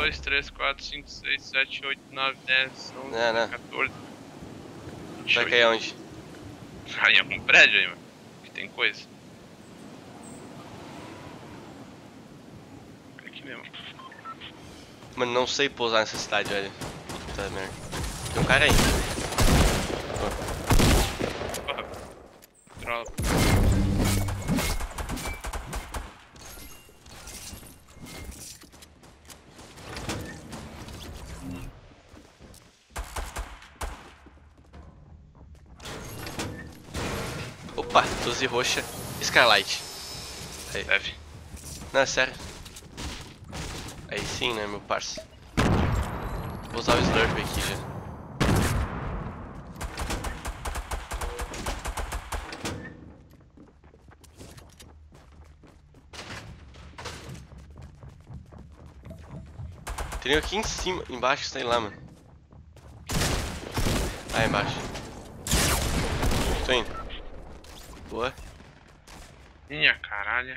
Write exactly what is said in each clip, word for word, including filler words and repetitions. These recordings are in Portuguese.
dois, três, quatro, cinco, seis, sete, oito, nove, dez, onze, Não, não. quatorze. Vai cair onde? Aí é algum prédio aí, mano. Que tem coisa. Aqui mesmo. Mano, não sei pousar nessa cidade, velho. Puta merda. Tem um cara aí. Porra. Droga. Opa, doze roxa. Scarlight. Aí. Deve. Não, é sério. Aí sim, né, meu parça. Vou usar o Slurp aqui já. Tem um aqui em cima, embaixo, sei lá, mano. Ah, embaixo. Tô indo. Boa. Minha caralho.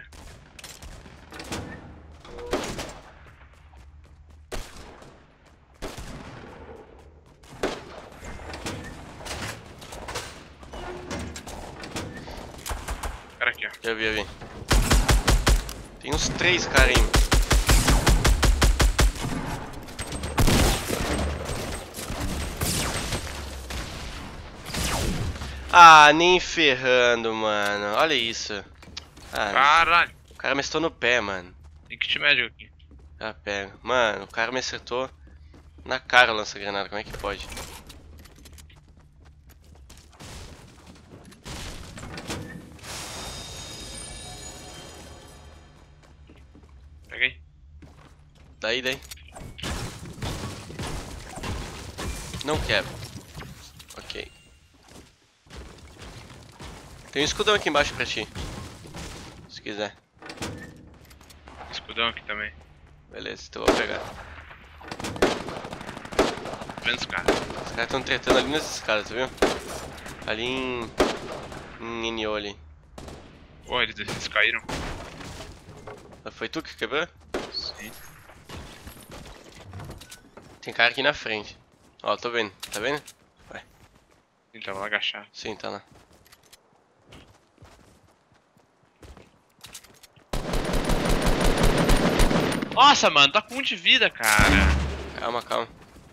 Cara aqui, ó. Já vi, já vi. Tem uns três caras aí. Ah, nem ferrando, mano. Olha isso. Ah, Caralho. o cara me acertou no pé, mano. Tem kit médico aqui. Já pega. Mano, o cara me acertou na cara o lança-granada. Como é que pode? Peguei. Daí, daí. Não quebra. Ok. Tem um escudão aqui embaixo pra ti. Se quiser. Escudão aqui também. Beleza, então eu vou pegar. Menos cara. Os caras estão tretando ali nas escadas, viu? Ali em... em N O ali. Pô, eles, eles caíram. Foi tu que quebrou? Sim. Tem cara aqui na frente. Ó, tô vendo. Tá vendo? Vai. Então, vou agachar. Sim, tá lá. Nossa, mano, tá com um de vida, cara. Calma, calma.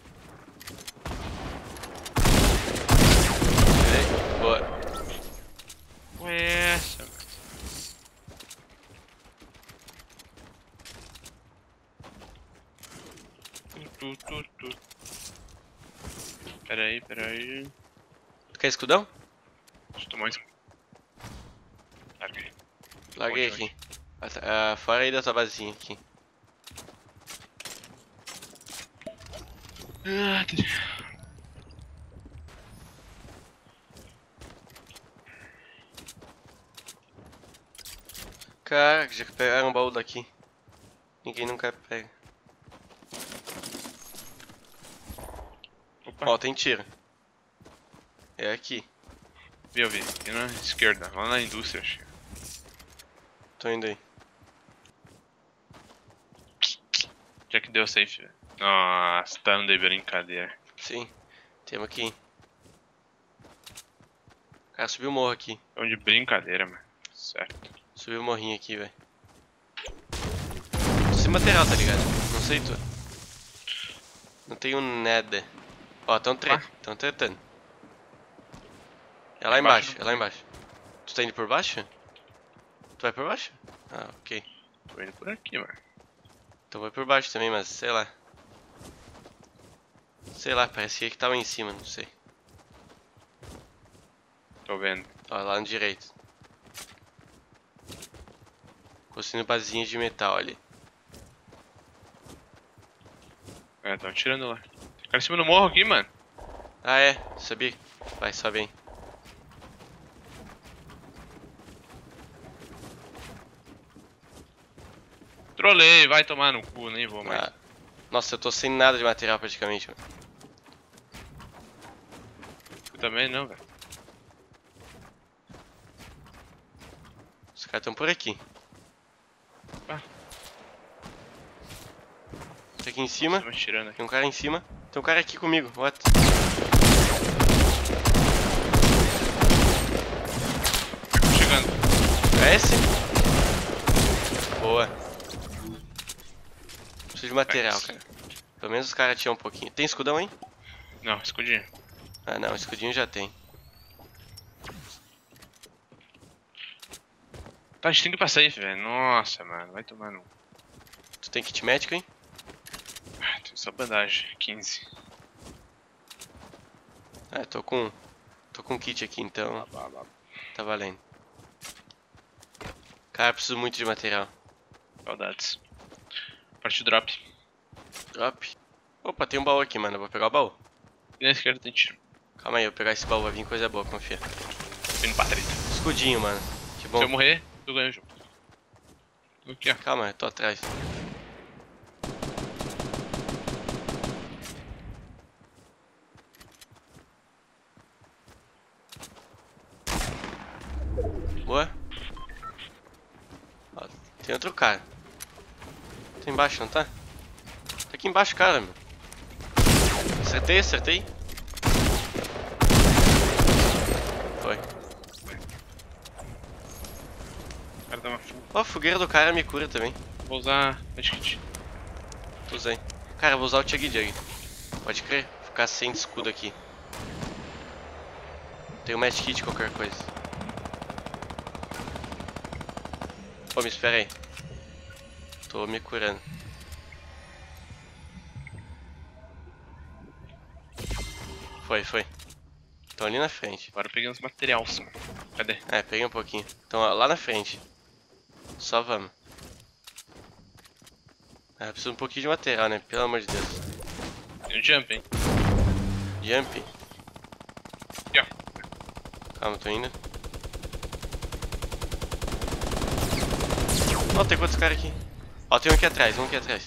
Boa. Ué, essa, mano. Tu, tu, tu. Pera aí, pera aí. Tu quer escudão? Deixa eu tomar um escudo. Larguei. Larguei Onde, aqui. Ah, fora aí da tua basezinha aqui. Ah, tá. Caraca, já pegaram um baú daqui. Ninguém nunca pega. Opa, Ó, tem tiro. É aqui. vi, eu vi. Aqui na esquerda, lá na indústria, acho. Tô indo aí. Já que deu safe, velho. Nossa, tá no de brincadeira. Sim. Temos aqui. O cara subiu o morro aqui. Tão de brincadeira, mano. Certo. Subiu o morrinho aqui, velho. Tô sem material, tá ligado? Não sei tu. Não tenho nada. Ó, tão, tre Ah. tão tretando. É lá Embaixo embaixo, não é lá embaixo. Tu tá indo por baixo? Tu vai por baixo? Ah, ok. Tô indo por aqui, mano. Então vai por baixo também, mas sei lá. Sei lá, parecia que tava em cima, não sei. Tô vendo. Ó, lá no direito. Construindo basinhas de metal ali. É, tão atirando lá. Tem cara em cima do morro aqui, mano. Ah, é, sabia. Vai, sobe aí. Trolei, vai tomar no cu, nem vou mais. Ah. Nossa, eu tô sem nada de material praticamente, mano. Eu também não, velho. Os caras tão por aqui. Ah. Tá aqui em cima. Tô tirando aqui. Tem um cara em cima. Tem um cara aqui comigo. What? Chegando. É esse? Boa. Preciso de material, cara. Pelo menos os caras tinham um pouquinho. Tem escudão, hein? Não, escudinho. Ah, não. Escudinho já tem. Tá, a gente tem que ir pra safe, velho. Nossa, mano. Vai tomar no... Tu tem kit médico, hein? Ah, tem só bandagem. quinze. Ah, tô com... Tô com kit aqui, então... Tá valendo. Cara, preciso muito de material. Saudades. Parte drop. Drop. Opa, tem um baú aqui, mano. Eu vou pegar o baú. E na esquerda tem tiro. Calma aí, eu vou pegar esse baú. Vai vir coisa boa, confia. Tô indo pra treta. Escudinho, mano. Que bom. Se eu morrer, eu ganho o jogo. Tô aqui, ó. Calma, eu tô atrás. Boa. Ó, tem outro cara. Tá embaixo, não tá? Tá aqui embaixo, cara, meu. Acertei, acertei. Foi. O cara tá uma full. Ó, a fogueira do cara me cura também. Vou usar medkit. Usei. Cara, eu vou usar o Chug Jug. Pode crer. Vou ficar sem escudo aqui. Tem um medkit, qualquer coisa. Pô, me espera aí. Tô me curando. Foi, foi. Estão ali na frente. Agora eu peguei uns materiais. Cadê? É, peguei um pouquinho. Estão lá na frente. Só vamos. Ah, preciso um pouquinho de material, né? Pelo amor de Deus. Tem um jump, hein? Jump. Aqui, ó. Calma, tô indo. Ó, tem quantos caras aqui? Ó, tem um aqui atrás, um aqui atrás.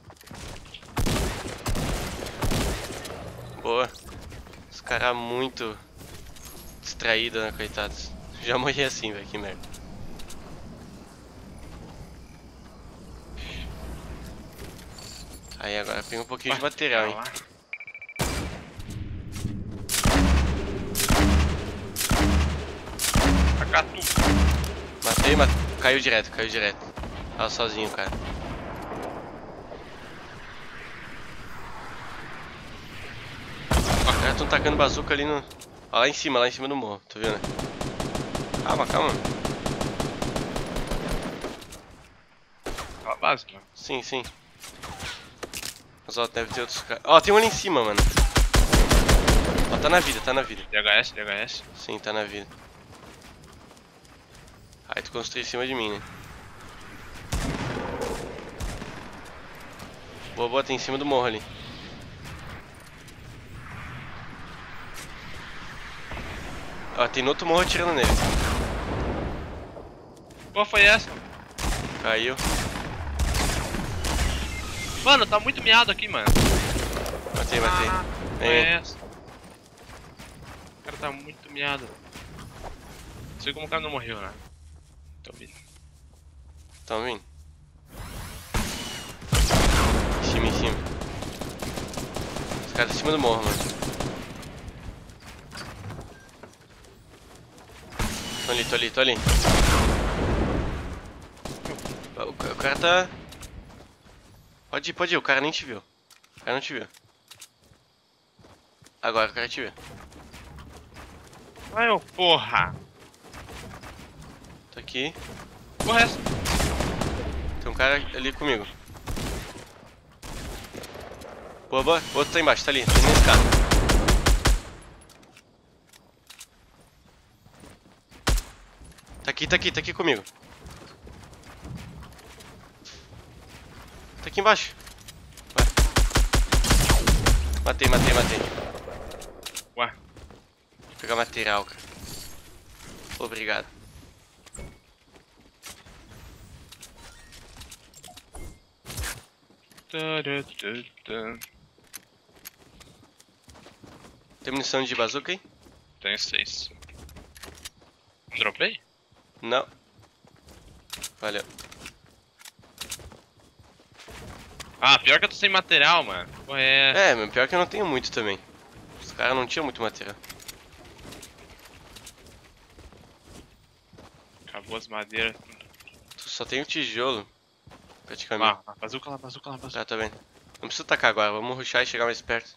Boa. Os caras muito distraídos, né, coitados. Já morri assim, velho, que merda. Aí agora pega um pouquinho de material, hein. Tacar tudo. Matei, matei. Caiu direto, caiu direto. Tava sozinho, cara. Ó, os caras tão tacando bazuca ali no... Ó, lá em cima, lá em cima do morro, tu viu, né? Calma, calma. Fala base, mano. Sim, sim. Mas ó, deve ter outros caras. Ó, tem um ali em cima, mano. Ó, tá na vida, tá na vida. D H S, D H S. Sim, tá na vida. Aí tu construiu em cima de mim, né? Boa, boa, tem em cima do morro ali. Ó, tem no outro morro atirando nele. Qual foi essa? Caiu. Mano, tá muito miado aqui, mano. Matei, matei. Ah, Vem. foi essa. O cara tá muito miado. Não sei como o cara não morreu, né? Tô vindo. Tão vindo. Em cima, em cima. Os caras em cima do morro, mano. Tô ali, tô ali, tô ali. O, o cara tá... Pode ir, pode ir, o cara nem te viu. O cara não te viu. Agora o cara te viu. Ai, ô porra! Tô aqui. Porra é essa? Tem um cara ali comigo. Boa, boa. O outro tá embaixo, tá ali, tá ali nesse carro. Tá aqui, tá aqui, tá aqui comigo. Tá aqui embaixo. Ué. Matei, matei, matei. Ué. Vou pegar material, cara. Obrigado. Tem munição de bazuca aí? Tenho seis. Dropei? Não. Valeu. Ah, pior que eu tô sem material, mano. Porra, é. É, mas pior que eu não tenho muito também. Os caras não tinham muito material. Acabou as madeiras. Tu só tem o tijolo. Praticamente. Ah, bazuca lá, bazuca lá, bazuca. Tá, tá vendo. Não precisa tacar agora, vamos rushar e chegar mais perto.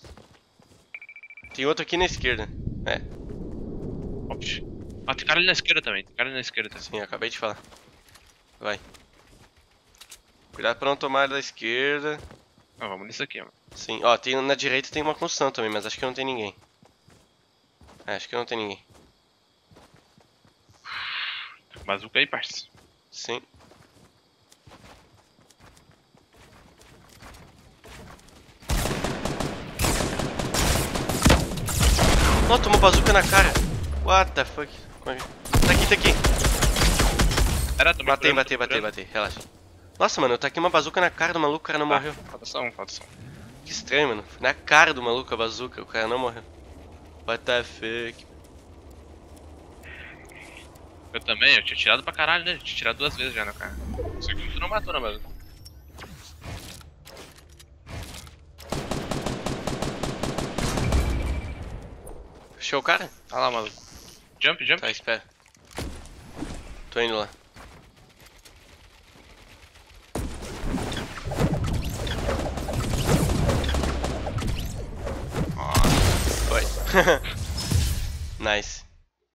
Tem outro aqui na esquerda. É, Ops. Ah, tem cara ali na esquerda também. Tem cara ali na esquerda. sim, eu acabei de falar. Vai. Cuidado pra não tomar da esquerda. Ah, vamos nisso aqui, mano. Sim, ó, tem, na direita tem uma construção também, mas acho que não tem ninguém. É, acho que não tem ninguém. Bazuca aí, parça. Sim. Nossa, tomou bazuca na cara. What the fuck? Tá aqui, tá aqui. Era, tô me Matei, curando, matei, tô me matei, curando. matei. Relaxa. Nossa, mano, eu taquei uma bazuca na cara do maluco, o cara não Tá, morreu. falta só um, falta só um. Que estranho, mano. Foi na cara do maluco a bazuca, o cara não morreu. What the fuck? Eu também, eu tinha tirado pra caralho, né? Eu tinha tirado duas vezes já no cara. Só que tu não matou, né, mano? Fechou o cara? Olha lá, maluco. Jump, jump. Tá, espera. Tô indo lá. Foi. Nice.